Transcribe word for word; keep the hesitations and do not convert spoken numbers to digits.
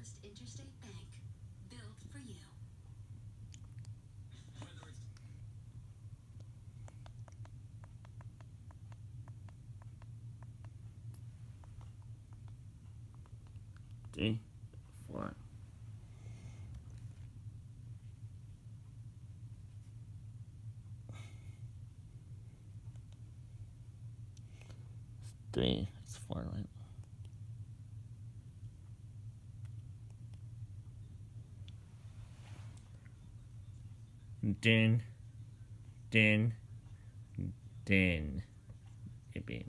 First Interstate Bank, built for you. Three, four. Three, it's four, right? Din, din, din.